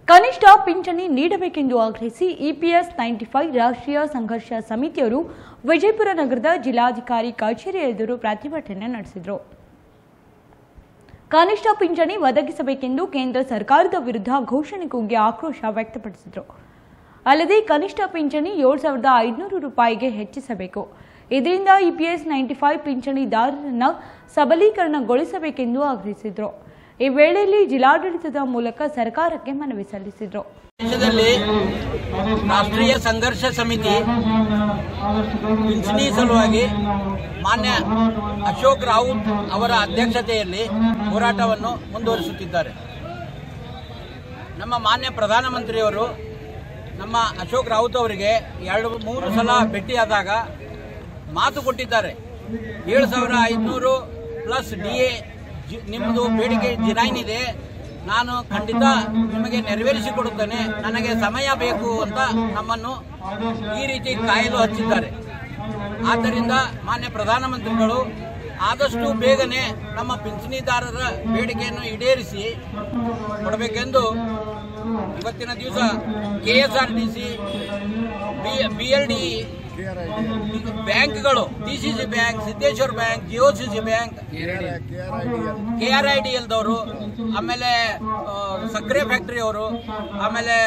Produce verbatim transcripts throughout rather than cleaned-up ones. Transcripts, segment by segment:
ಕನಿಷ್ಠ ಪಿಂಚಣಿ ನೀಡಬೇಕೆಂದು ಆಗ್ರಹಿಸಿ ಇಪಿಎಸ್ ನೈಂಟಿ ಫೈವ್ ರಾಷ್ಟ್ರೀಯ ಸಂಘರ್ಷ ಸಮಿತಿಯವರು ವಿಜಯಪುರ ನಗರದ ಜಿಲ್ಲಾಧಿಕಾರಿ ಕಚೇರಿ ಎದುರು ಪ್ರತಿಭಟನೆ ನಡೆಸಿದರು. ಕನಿಷ್ಠ ಪಿಂಚಣಿ ಒದಗಿಸಬೇಕೆಂದು ಕೇಂದ್ರ ಸರ್ಕಾರದ ವಿರುದ್ಧ ಘೋಷಣೆ ಕೂಗಿ ಆಕ್ರೋಶ ವ್ಯಕ್ತಪಡಿಸಿದರು. ಅಲ್ಲದೆ ಕನಿಷ್ಠ ಪಿಂಚಣಿ ಏಳು ಸಾವಿರದ ಐದುನೂರು ರೂಪಾಯಿಗೆ ಹೆಚ್ಚಿಸಬೇಕು. ಇದರಿಂದ ಇಪಿಎಸ್ ನೈಂಟಿ ಫೈವ್ ಪಿಂಚಣಿದಾರರನ್ನು ಸಬಲೀಕರಣಗೊಳಿಸಬೇಕೆಂದು ಆಗ್ರಹಿಸಿದರು. ಈ ವೇಳೆಯಲ್ಲಿ ಜಿಲ್ಲಾಡಳಿತದ ಮೂಲಕ ಸರ್ಕಾರಕ್ಕೆ ಮನವಿ ಸಲ್ಲಿಸಿದರು. ದೇಶದಲ್ಲಿ ರಾಷ್ಟ್ರೀಯ ಸಂಘರ್ಷ ಸಮಿತಿ ಪಿಂಚಣಿ ಸಲುವಾಗಿ ಮಾನ್ಯ ಅಶೋಕ್ ರಾವುತ್ ಅವರ ಅಧ್ಯಕ್ಷತೆಯಲ್ಲಿ ಹೋರಾಟವನ್ನು ಮುಂದುವರಿಸುತ್ತಿದ್ದಾರೆ. ನಮ್ಮ ಮಾನ್ಯ ಪ್ರಧಾನಮಂತ್ರಿಯವರು ನಮ್ಮ ಅಶೋಕ್ ರಾವುತ್ ಅವರಿಗೆ ಎರಡು ಮೂರು ಸಲ ಭೇಟಿಯಾದಾಗ ಮಾತು ಕೊಟ್ಟಿದ್ದಾರೆ. ಏಳು ಸಾವಿರ ಐದುನೂರು ಪ್ಲಸ್ ಡಿ ಎ ನಿಮ್ಮದು ಬೇಡಿಕೆ ಜಿನೈನ್ ಇದೆ, ನಾನು ಖಂಡಿತ ನಿಮಗೆ ನೆರವೇರಿಸಿಕೊಡುತ್ತೇನೆ, ನನಗೆ ಸಮಯ ಬೇಕು ಅಂತ ನಮ್ಮನ್ನು ಈ ರೀತಿ ಕಾಯಲು ಹಚ್ಚಿದ್ದಾರೆ. ಆದ್ದರಿಂದ ಮಾನ್ಯ ಪ್ರಧಾನಮಂತ್ರಿಗಳು ಆದಷ್ಟು ಬೇಗನೆ ನಮ್ಮ ಪಿಂಚಣಿದಾರರ ಬೇಡಿಕೆಯನ್ನು ಈಡೇರಿಸಿ ಕೊಡಬೇಕೆಂದು ಇವತ್ತಿನ ದಿವಸ ಕೆಎಸ್ಆರ್ಟಿಸಿ, ಬಿಎಲ್ಡಿ ಬ್ಯಾಂಕ್ಗಳು, DCC bank, Siddeshwar bank, GOCC bank, KRIDL ದವರು, ಆಮೇಲೆ ಸಕ್ಕರೆ ಫ್ಯಾಕ್ಟರಿ ಅವರು, ಆಮೇಲೆ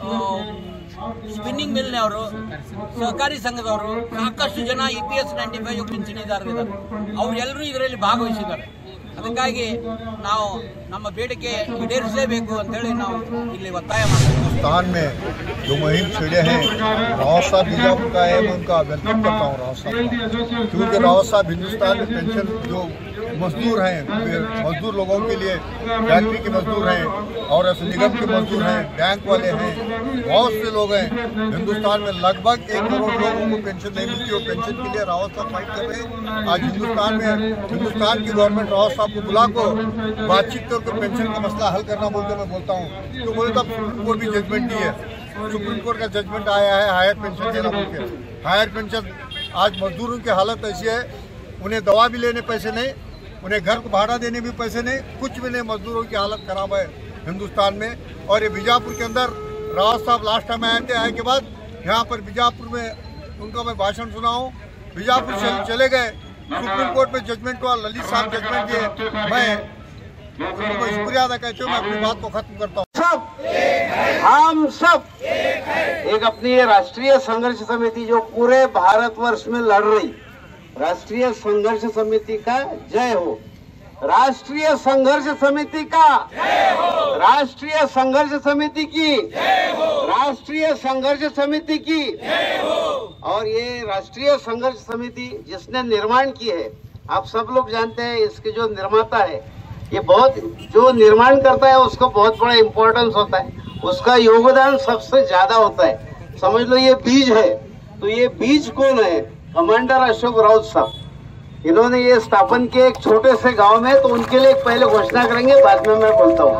ಸ್ಪಿನ್ನಿಂಗ್ ಮಿಲ್ನವರು, ಸಹಕಾರಿ ಸಂಘದವರು, ಸಾಕಷ್ಟು ಜನ ಇಪಿಎಸ್ ನೈಂಟಿ ಫೈವ್ ಪಿಂಚಣಿದಾರರಿದ್ದಾರೆ. ಅವರೆಲ್ಲರೂ ಇದರಲ್ಲಿ ಭಾಗವಹಿಸಿದ್ದಾರೆ. ಅದಕ್ಕಾಗಿ ನಾವು ನಮ್ಮ ಬೇಡಿಕೆ ಈಡೇರಿಸಲೇಬೇಕು ಅಂತ ಹೇಳಿ ನಾವು ಇಲ್ಲಿ ಒತ್ತಾಯ ಮಾಡ್ತೀವಿ. हिंदुस्तान में जो मुहिम छिड़े हैं रावत साहब बीजापुर का है, मैं उनका अभिनंदन करता हूँ रावत साहब का, क्योंकि रावत साहब हिंदुस्तान में पेंशन जो मजदूर हैं, मजदूर लोगों के लिए फैक्ट्री के मजदूर हैं और निगम के मजदूर हैं, बैंक वाले हैं, बहुत से लोग हैं हिंदुस्तान में। लगभग एक करोड़ लोगों को पेंशन नहीं मिलती और पेंशन के लिए रावत साहब फाइट कर रहे हैं। आज हिंदुस्तान में हिंदुस्तान की गवर्नमेंट रावत साहब को बुला को बातचीत करके पेंशन का मसला हल करना बोलते मैं बोलता हूँ, तो बोले तब सुप्रीम कोर्ट भी जजमेंट दी है, सुप्रीम कोर्ट का जजमेंट आया है हायर पेंशन देना बोल के। हायर पेंशन आज मजदूरों की हालत ऐसी है, उन्हें दवा भी लेने पैसे नहीं, उन्हें घर को भाड़ा देने भी पैसे नहीं, कुछ भी नहीं। मजदूरों की हालत खराब है हिंदुस्तान में। और ये बीजापुर के अंदर रावत साहब लास्ट टाइम आए थे, आए के बाद यहाँ पर बीजापुर में उनका मैं भाषण सुना हूँ। बीजापुर से चले गए, सुप्रीम कोर्ट में जजमेंट हुआ, ललित साहब जजमेंट दिए। मैं उनको शुक्रिया अदा करते हुए मैं अपनी बात को खत्म करता हूँ। सब हम सब एक अपनी ये राष्ट्रीय संघर्ष समिति जो पूरे भारतवर्ष में लड़ रही, राष्ट्रीय संघर्ष समिति का जय हो, राष्ट्रीय संघर्ष समिति का जय हो, राष्ट्रीय संघर्ष समिति की जय हो, राष्ट्रीय संघर्ष समिति की जय हो। और ये राष्ट्रीय संघर्ष समिति जिसने निर्माण की है, आप सब लोग जानते हैं, इसके जो निर्माता है, ये बहुत जो निर्माण करता है उसको बहुत बड़ा इम्पोर्टेंस होता है, उसका योगदान सबसे ज्यादा होता है। समझ लो ये बीज है, तो ये बीज कौन है? कमांडर अशोक राउत साहब। इन्होंने ये स्थापन किए एक छोटे से गांव में, तो उनके लिए पहले घोषणा करेंगे, बाद में मैं बोलता हूँ।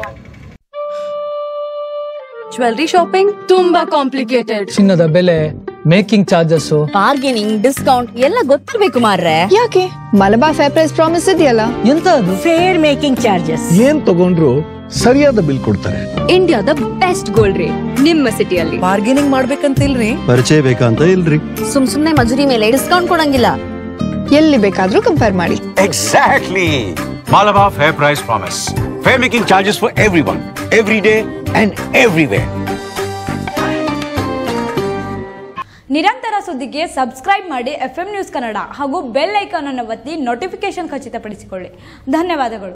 ಜ್ಯುವೆಲ್ಲರಿ ಶಾಪಿಂಗ್ ತುಂಬಾ ಕಾಂಪ್ಲಿಕೇಟೆಡ್. ಚಿನ್ನದ ಬೆಲೆ, ಮೇಕಿಂಗ್ ಚಾರ್ಜಸ್, ಬಾರ್ಗೇನಿಂಗ್, ಡಿಸ್ಕೌಂಟ್ ಎಲ್ಲ ಗೊತ್ತಿರ್ಬೇಕು ಮಾರ್ರೆ. ಯಾಕೆ ಮಲಬಾರ್ ಫೇರ್ ಪ್ರೈಸ್ ಪ್ರಾಮಿಸ್ ಇದೆಯಲ್ಲ, ಎಂತ ಅದು? Fair making charges. ಏನ್ ತಗೊಂಡ್ರು ಸರಿಯಾದ ಬಿಲ್ ಕೊಡ್ತಾರೆ. ಇಂಡಿಯಾದ ಬೆಸ್ಟ್ ಗೋಲ್ಡ್ ರೇಟ್ ನಿಮ್ಮ ಸಿಟಿಯಲ್ಲಿ. ಬಾರ್ಗೇನಿಂಗ್ ಮಾಡ್ಬೇಕಂತ ಇಲ್ರಿ, ಪರಿಚಯ ಬೇಕಂತ ಇಲ್ರಿ, ಸುಮ್ ಸುಮ್ನೆ ಮಜೂರಿ ಮೇಲೆ ಡಿಸ್ಕೌಂಟ್ ಕೊಡಂಗಿಲ್ಲ. ಎಲ್ಲಿ ಬೇಕಾದ್ರೂ ಕಂಪೇರ್ ಮಾಡಿ. Exactly. Malabar Fair Price Promise. Fair making charges for everyone, every day and everywhere. ನಿರಂತರ ಸುದ್ದಿಗೆ ಸಬ್ಸ್ಕ್ರೈಬ್ ಮಾಡಿ ಎಫ್ ಎಂ ನ್ಯೂಸ್ ಕನ್ನಡ ಹಾಗೂ ಬೆಲ್ ಐಕಾನ್ ಅನ್ನು ಒತ್ತಿ ನೋಟಿಫಿಕೇಶನ್ ಖಚಿತಪಡಿಸಿಕೊಳ್ಳಿ. ಧನ್ಯವಾದಗಳು.